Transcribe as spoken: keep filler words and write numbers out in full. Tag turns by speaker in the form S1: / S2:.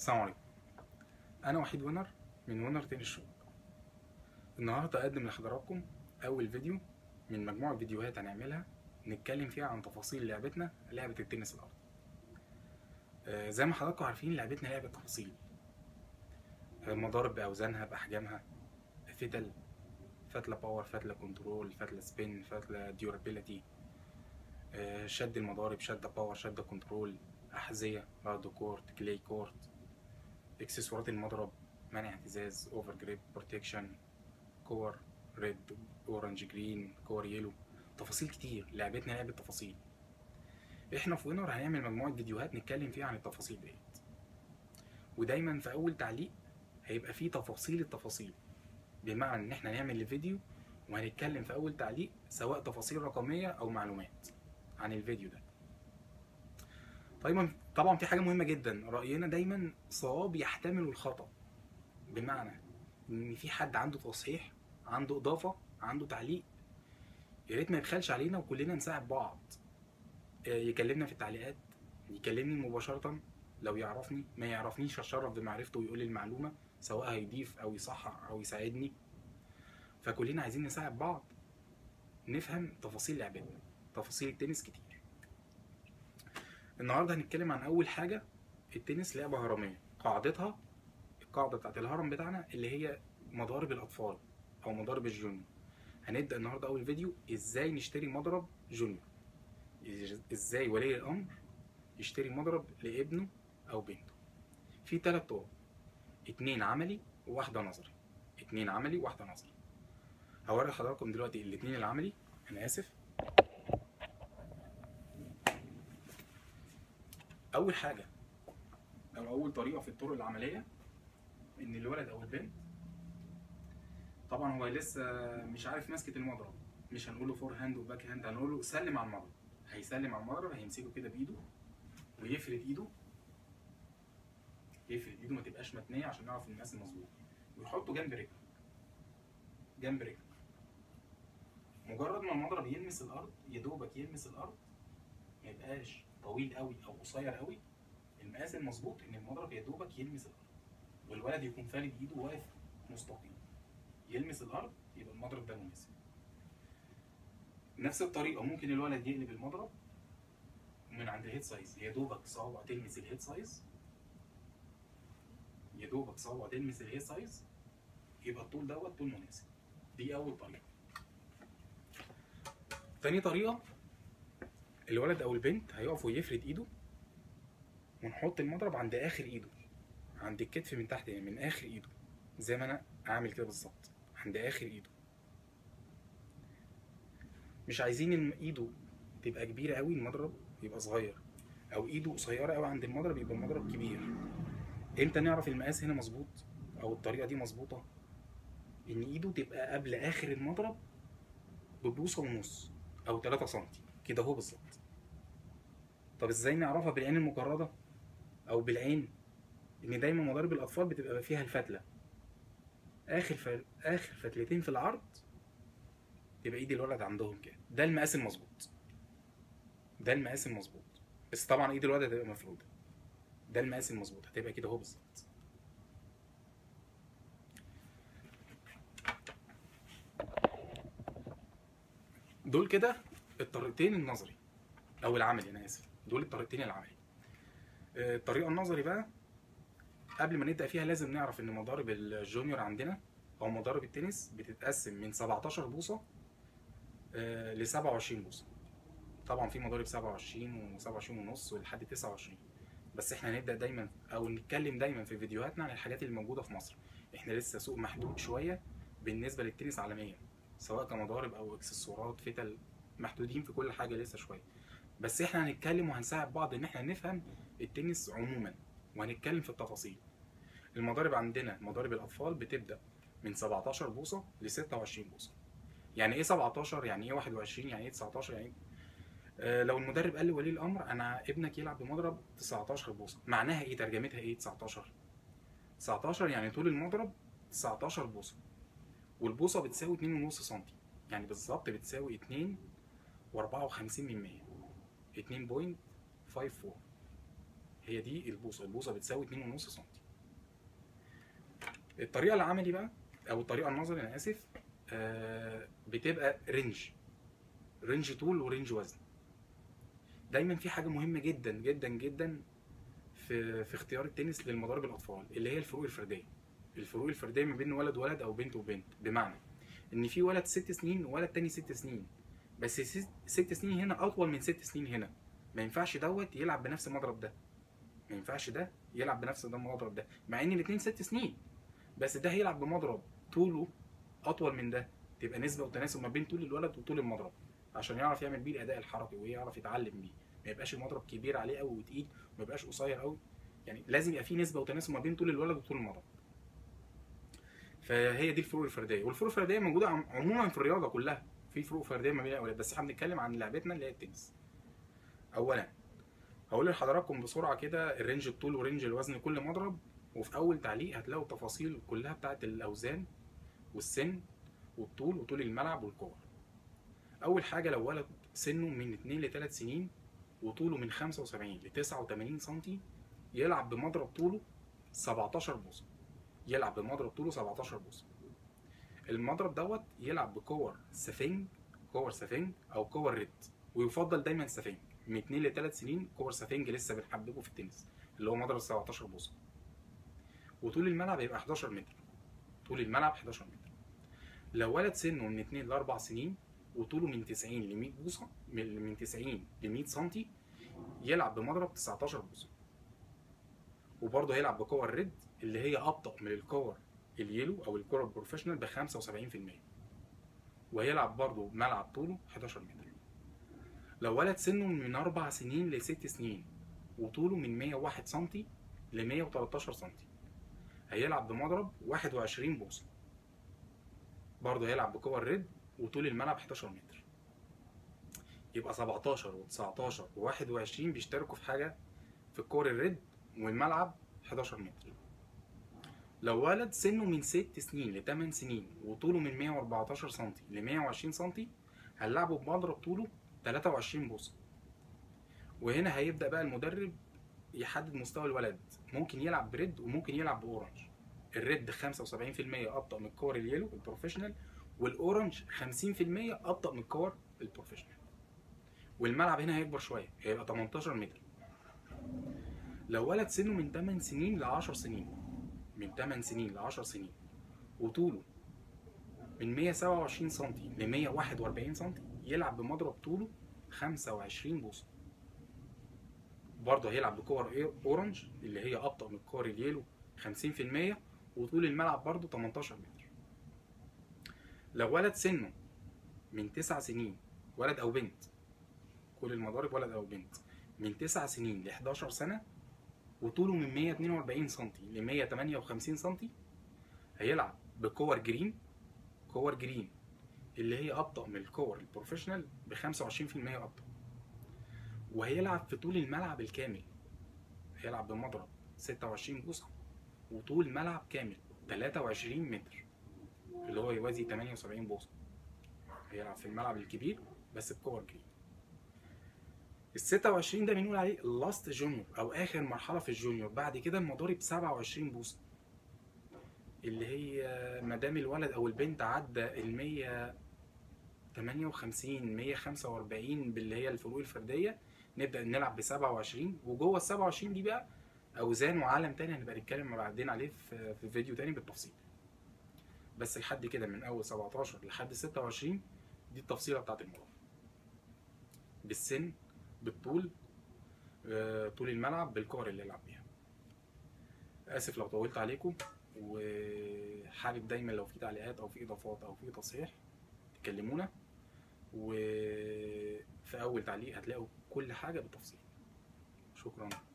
S1: السلام عليكم. انا وحيد وينر من وينر تنس شو. النهارده اقدم لحضراتكم اول فيديو من مجموعه فيديوهات هنعملها نتكلم فيها عن تفاصيل لعبتنا، لعبه التنس الارضي. آه زي ما حضراتكم عارفين لعبتنا لعبه تفاصيل، آه مضارب باوزانها باحجامها، فتل، فتله باور، فتله كنترول، فتله سبين، فتله ديورابيلتي، آه شد المضارب، شده باور، شده كنترول، احذيه، هارد كورت، كلي كورت، اكسسوارات المضرب، منع اهتزاز، اوفر جريب، بروتكشن، كور ريد، اورنج، جرين، كور يلو. تفاصيل كتير، لعبتنا لعبه تفاصيل. احنا في وينر هنعمل مجموعه فيديوهات نتكلم فيها عن التفاصيل ديت، ودايما في اول تعليق هيبقى فيه تفاصيل التفاصيل، بمعنى ان احنا نعمل الفيديو وهنتكلم في اول تعليق سواء تفاصيل رقميه او معلومات عن الفيديو ده. طيب طبعا في حاجه مهمه جدا، راينا دايما صواب يحتمل الخطا، بمعنى ان في حد عنده تصحيح، عنده اضافه، عنده تعليق، يا ريت ما يبخلش علينا وكلنا نساعد بعض. يكلمنا في التعليقات، يكلمني مباشرة، لو يعرفني، ما يعرفنيش هتشرف بمعرفته ويقول لي المعلومة، سواء هيضيف او يصحح او يساعدني. فكلنا عايزين نساعد بعض نفهم تفاصيل لعبتنا، تفاصيل التنس كتير. النهارده هنتكلم عن اول حاجة. التنس لعبة هرمية، قاعدتها القاعدة بتاعت الهرم بتاعنا اللي هي مضارب الاطفال او مضارب الجونيور. هنبدأ النهارده اول فيديو ازاي نشتري مضرب جونيور، ازاي ولي الامر يشتري مضرب لابنه او بنته. في ثلاث طرق، اتنين عملي وواحده نظري. اتنين عملي وواحده نظري. هوري لحضراتكم دلوقتي الاتنين العملي. انا اسف. اول حاجه او اول طريقه في الطرق العمليه ان الولد او البنت، طبعا هو لسه مش عارف ماسكه المضرب، مش هنقول له فور هاند وباك هاند، هنقول له سلم على المضرب. هيسلم على المضرب، هيمسكه كده بايده ويفرد ايده، يفرد ايده ما تبقاش متنيه عشان نعرف المقاس المظبوط، ويحطه جنب رجله، جنب رجله. مجرد ما المضرب يلمس الارض، يا دوبك يلمس الارض، ما يبقاش طويل قوي او قصير قوي، المقاس المظبوط ان المضرب يا دوبك يلمس الارض، والولد يكون فارد ايده واقف مستقيم، يلمس الارض يبقى المضرب ده مناسب. نفس الطريقه ممكن الولد يقلب المضرب من عند الهيد سايز، يا دوبك صوابع تلمس الهيد سايز، يا دوبك صوابع تلمس الهيد سايز، يبقى الطول دوت طول مناسب. دي اول طريقه. تاني طريقه، الولد او البنت هيقف ويفرد ايده، ونحط المضرب عند اخر ايده، عند الكتف من تحت، يعني من اخر ايده، زي ما انا اعمل كده بالظبط عند اخر ايده. مش عايزين ان ايده تبقى كبيره قوي المضرب يبقى صغير، او ايده قصيره قوي عند المضرب يبقى المضرب كبير. امتى نعرف المقاس هنا مظبوط او الطريقه دي مظبوطه؟ ان ايده تبقى قبل اخر المضرب ببوصه ونص او تلاتة سنتي كده اهو بالظبط. طب ازاي نعرفها بالعين المجرده او بالعين؟ ان دايما مضارب الاطفال بتبقى فيها الفتله، اخر ف... اخر فتلتين في العرض يبقى ايد الولد عندهم كده، ده المقاس المظبوط، ده المقاس المظبوط. بس طبعا ايد الولد هتبقى مفروده، ده المقاس المظبوط، هتبقى كده اهو بالظبط. دول كده الطريقتين النظري او العملي، انا اسف، دول الطريقتين العملي. الطريقه النظري بقى، قبل ما نبدا فيها لازم نعرف ان مضارب الجونيور عندنا او مضارب التنس بتتقسم من سبعتاشر بوصه ل سبعة وعشرين بوصه. طبعا في مضارب سبعة وعشرين و27 ونص ولحد تسعة وعشرين، بس احنا هنبدا دايما او نتكلم دايما في فيديوهاتنا عن الحاجات اللي موجوده في مصر. احنا لسه سوق محدود شويه بالنسبه للتنس عالميا، سواء كمضارب او اكسسوارات فتل، محدودين في كل حاجه لسه شويه. بس احنا هنتكلم وهنساعد بعض ان احنا نفهم التنس عموما، وهنتكلم في التفاصيل. المضارب عندنا، مضارب الاطفال بتبدا من سبعتاشر بوصه ل ستة وعشرين بوصه. يعني ايه سبعتاشر؟ يعني ايه واحد وعشرين؟ يعني ايه تسعتاشر؟ يعني إيه؟ آه لو المدرب قال لولي الامر انا ابنك يلعب بمضرب تسعتاشر بوصه، معناها ايه؟ ترجمتها ايه تسعتاشر؟ تسعتاشر يعني طول المضرب تسعتاشر بوصه، والبوصه بتساوي اتنين ونص سم، يعني بالظبط بتساوي اتنين واربعة وخمسين من مية، اتنين فاصلة خمسة اربعة. هي دي البوصه، البوصه بتساوي اتنين ونص سم. الطريقه العملي بقى او الطريقه النظري انا اسف آه بتبقى رينج، رينج طول ورينج وزن. دايما في حاجه مهمه جدا جدا جدا في في اختيار التنس للمضارب الاطفال، اللي هي الفروق الفرديه. الفروق الفرديه ما بين ولد وولد او بنت وبنت، بمعنى ان في ولد ست سنين وولد تاني ست سنين، بس ست, ست سنين هنا اطول من ست سنين هنا، ما ينفعش دوت يلعب بنفس المضرب ده، ما ينفعش ده يلعب بنفس ده المضرب ده، مع ان الاثنين ست سنين، بس ده هيلعب بمضرب طوله اطول من ده، تبقى نسبه وتناسب ما بين طول الولد وطول المضرب، عشان يعرف يعمل بيه الاداء الحركي ويعرف يتعلم بيه، ما يبقاش المضرب كبير عليه قوي وتقيل وما يبقاش قصير قوي، يعني لازم يبقى في نسبه وتناسب ما بين طول الولد وطول المضرب. فهي دي الفروق الفرديه، والفروق الفرديه موجوده عموما في الرياضه كلها، في فروق فرديه ما بين الاولاد، بس احنا بنتكلم عن لعبتنا اللي هي التنس. اولا هقول لحضراتكم بسرعه كده الرينج الطول ورينج الوزن كل مضرب، وفي اول تعليق هتلاقوا التفاصيل كلها بتاعت الاوزان والسن والطول وطول الملعب والكور. اول حاجه لو ولد سنه من اتنين ل تلات سنين وطوله من خمسة وسبعين ل تسعة وتمانين سم، يلعب بمضرب طوله سبعتاشر بوصه، يلعب بمضرب طوله سبعتاشر بوصه. المضرب دوت يلعب بكور سفنج، كور سفنج او كور ريد، ويفضل دايما سفنج. من اتنين ل تلات سنين كور سفنج لسه بنحببه في التنس، اللي هو مضرب سبعتاشر بوصه. وطول الملعب يبقى حداشر متر، طول الملعب حداشر متر. لو ولد سنه من اتنين ل اربع سنين وطوله من تسعين ل مية بوصه، من تسعين ل مية سم، يلعب بمضرب تسعتاشر بوصه. وبرضه هيلعب بكور ريد اللي هي ابطأ من الكور اليلو او الكور البروفيشنال ب خمسة وسبعين في المية، وهيلعب برضه ملعب طوله حداشر متر. لو ولد سنه من اربع سنين ل ست سنين وطوله من مية وواحد سم ل مية وتلتاشر سم، هيلعب بمضرب واحد وعشرين بوصه، برضه هيلعب بكور ريد وطول الملعب حداشر متر. يبقى سبعتاشر وتسعتاشر وواحد وعشرين بيشتركوا في حاجه في الكور الريد، والملعب حداشر متر. لو ولد سنه من ست سنين ل تمن سنين وطوله من مية واربعتاشر سم ل مية وعشرين سم، هنلعبه بمضرب طوله تلاتة وعشرين بوصه. وهنا هيبدا بقى المدرب يحدد مستوى الولد، ممكن يلعب بريد وممكن يلعب باورنج. الريد خمسة وسبعين في المية ابطا من الكور اليلو البروفيشنال، والاورنج خمسين في المية ابطا من الكور البروفيشنال. والملعب هنا هيكبر شويه، هيبقى تمنتاشر متر. لو ولد سنه من تمن سنين ل عشر سنين، من تمن سنين ل عشر سنين وطوله من مية وسبعة وعشرين سم ل مية وواحد واربعين سم، يلعب بمضرب طوله خمسة وعشرين بوصه. برضه هيلعب بكور اورنج اللي هي ابطا من الكور اليلو خمسين في المية، وطول الملعب برضه تمنتاشر متر. لو ولد سنه من تسع سنين، ولد او بنت، كل المضارب ولد او بنت، من تسع سنين ل حداشر سنه وطوله من مية واتنين واربعين سم ل مية وتمانية وخمسين سم، هيلعب بكور جرين، كور جرين اللي هي ابطا من الكور البروفيشنال ب خمسة وعشرين في المية ابطا. وهيلعب في طول الملعب الكامل، هيلعب بمضرب ستة وعشرين بوصه وطول ملعب كامل تلاتة وعشرين متر، اللي هو يوازي تمانية وسبعين بوصه. هيلعب في الملعب الكبير بس بكور جرين. ال ستة وعشرين ده بنقول عليه اللاست جونيور او اخر مرحله في الجونيور، بعد كده المضارب سبعة وعشرين بوصه، اللي هي ما دام الولد او البنت عدى ال مية وتمانية وخمسين مية وخمسة واربعين باللي هي الفروق الفرديه، نبدا نلعب ب سبعة وعشرين. وجوه ال سبعة وعشرين دي بقى اوزان وعالم تاني هنبقى نتكلم بعدين عليه في في فيديو تاني بالتفصيل. بس لحد كده من اول سبعتاشر لحد ستة وعشرين دي التفصيله بتاعت المضرب، بالسن بالطول، طول الملعب، بالكور اللي يلعب بيها. اسف لو طولت عليكم، وحابب دايما لو في تعليقات او في اضافات او في تصحيح تكلمونا، وفي اول تعليق هتلاقوا كل حاجه بالتفصيل. شكرا.